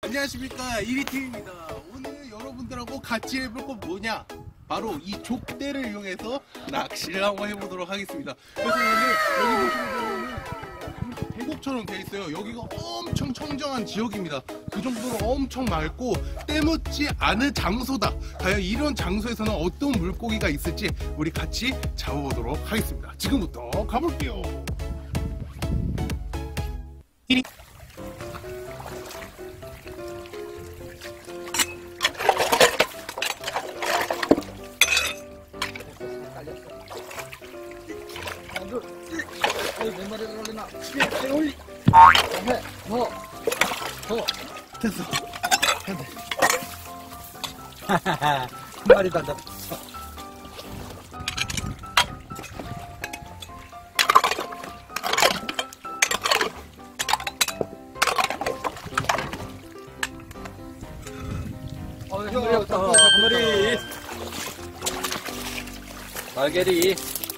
안녕하십니까, 이리팀입니다. 오늘 여러분들하고 같이 해볼 건 뭐냐, 바로 이 족대를 이용해서 낚시를 한번 해보도록 하겠습니다. 그래서 오늘 여기 보시면 계곡처럼 돼 있어요. 여기가 엄청 청정한 지역입니다. 그 정도로 엄청 맑고 때묻지 않은 장소다. 과연 이런 장소에서는 어떤 물고기가 있을지 우리 같이 잡아보도록 하겠습니다. 지금부터 가볼게요. 이리. 몇 마리 들어올리나? 더. 됐어. 한 마리도 안 잡았어. 한 마리. 날개리.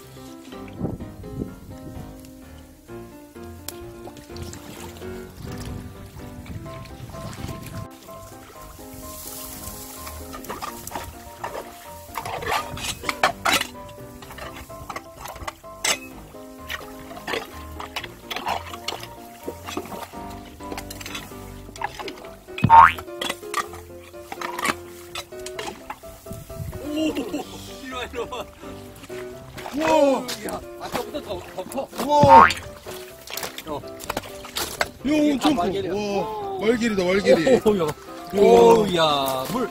이리와. 우와! 야, 아까보다 더 커. 우와! 어. 야, 엄청 커. 말개리야. 와, 말개리다, 말개리. 오야, 물.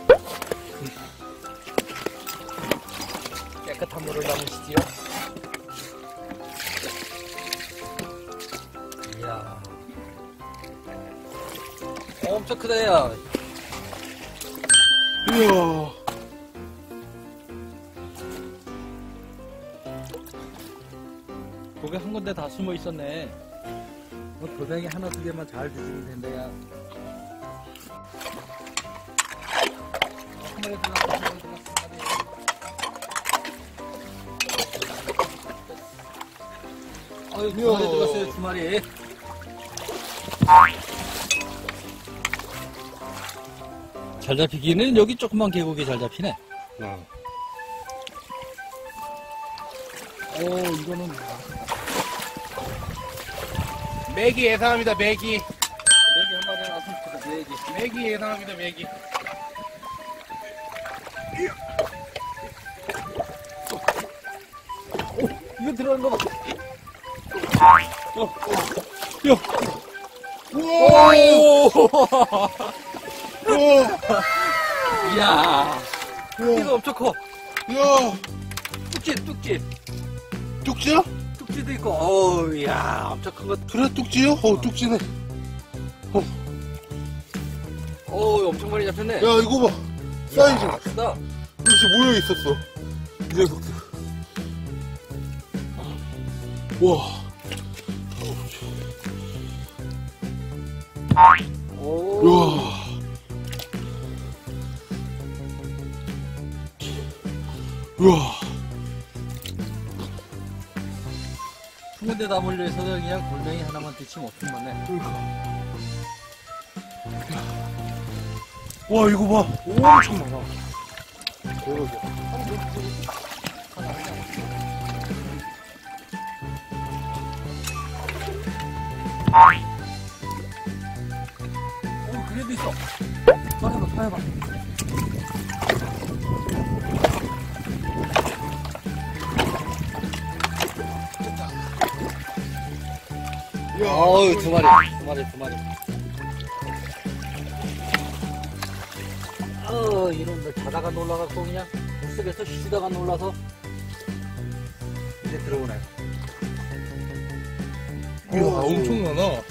깨끗한 물을 담으시지요. 이야. 엄청 크다, 야. 우와. 고개 한 군데 다 숨어 있었네. 도장이 하나 두 개만 잘 주시면 된다, 야. 한 마리 들어갔어, 한 마리 들어갔어, 한 마리. 어휴, 두 마리 들어갔어요, 두 마리. 잘 잡히기는 여기 조그만 계곡이 잘 잡히네. 이거는 메기 예상합니다, 메기. 메기 한 마리 나왔으면 좋겠다, 메기. 메기 예상합니다, 메기. 이거 들어간 거 봐. 우와! 우와! 이야, 우와! 이거 엄청 커. 야! 뚝지. 뚝지야? 뚝지도 있고, 어우, 야, 엄청 큰 거. 그래, 뚝지요? 뚝지네. 어우, 엄청 많이 잡혔네. 야, 이거 봐. 사이즈. 이야, 크다. 이렇게 모여 있었어. 이 녀석들. 와. 오. 우와. 우와. 한 군데 다 몰려있어서 그냥 골뱅이 하나만 뒤치면 없을 만해. 와, 이거 봐. 엄청 많아. 그래도 있어. 파해봐. 어우, 두 마리. 이놈들 자다가 놀라갖고 그냥 물속에서 쉬다가 놀라서 이제 들어오네. 이야, 엄청 많아.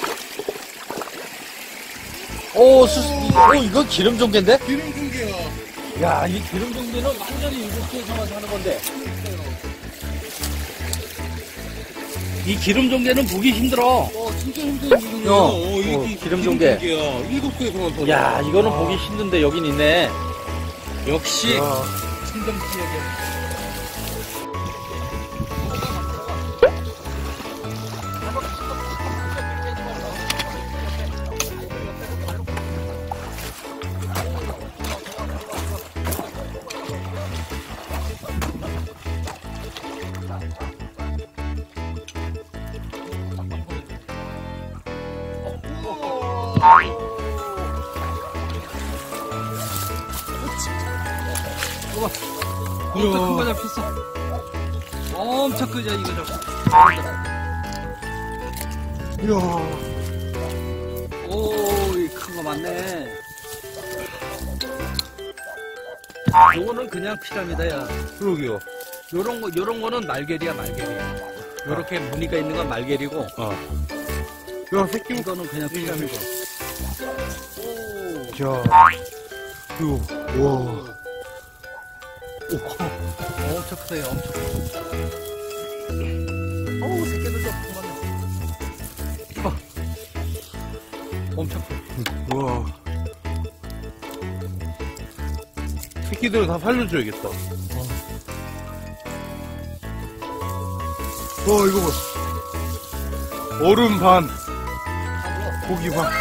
이거 기름 종개인데? 기름 공개야. 야, 이 기름 정리는 완전히 일곱시에서만 하는 건데. 이 기름 정제는 보기 힘들어. 진짜 힘든 일이군요. 기름 종개. 7개에서만 더. 야, 이거는 보기 힘든데 여긴 있네. 역시 친정 지역에. 엄청 큰 거 잡혔어. 엄청 크죠, 이거 잡고. 이야. 오, 이 큰 거 많네. 요거는 그냥 피라미다, 야. 그러게요. 요런 거는 말게리야, 말게리야. 요렇게 무늬가 있는 건 말게리고. 야, 새끼. 이거는 그냥 피라미드. 오. 야. 이거, 와. 엄청 크세요, 엄청 크세요. 어우, 새끼들 좀 그만해. 봐. 엄청 커. 와. 새끼들은 다 살려줘야겠다. 와, 이거 봐. 얼음 반, 고기 반.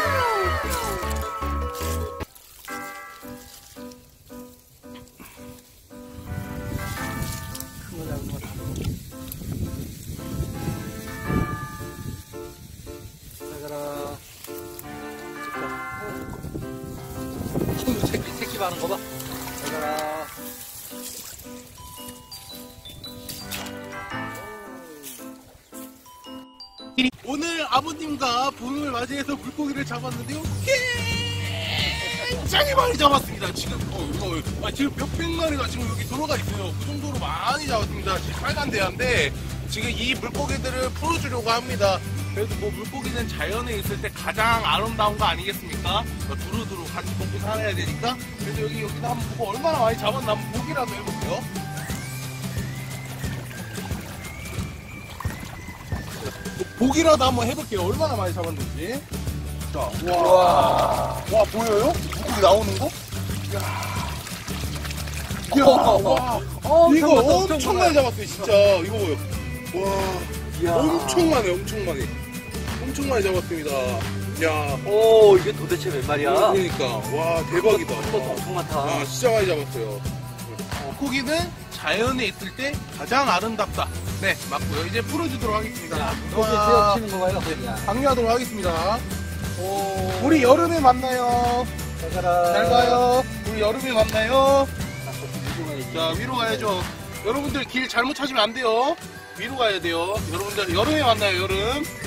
새끼 많은 거 봐. 자가라. 오늘 아버님과 봄을 맞이해서 물고기를 잡았는데요. 굉장히 많이 잡았습니다. 지금 지금 몇백 마리가 지금 여기 들어가 있어요. 그 정도로 많이 잡았습니다. 지금 빨간 대야인데 지금 이 물고기들을 풀어주려고 합니다. 그래도 뭐 물고기는 자연에 있을 때 가장 아름다운 거 아니겠습니까? 두루두루 같이 먹고 살아야 되니까. 그래서 여기다 한번 보고 얼마나 많이 잡았나 한번 보기라도 해볼게요. 보기라도 한번 해볼게요. 얼마나 많이 잡았는지. 자, 와, 보여요? 물고기 나오는 거? 이야, 와, 이거 엄청 많이 잡았어요, 진짜. 이거 보여. 와, 엄청 많네, 엄청 많이. 엄청 많이 잡았습니다. 야, 오, 이게 도대체 몇 마리야? 그러니까, 와, 대박이다. 이것도 엄청 많다. 아, 진짜 많이 잡았어요. 물고기는 자연에 있을 때 가장 아름답다. 네, 맞고요. 이제 풀어주도록 하겠습니다. 거기에 세워치는 거 봐요. 방류하도록 하겠습니다. 우리 여름에 만나요. 잘 가요. 우리 여름에 만나요. 자, 위로 가야죠. 여러분들 길 잘못 찾으면 안 돼요. 위로 가야 돼요. 여러분들 여름에 만나요, 여름.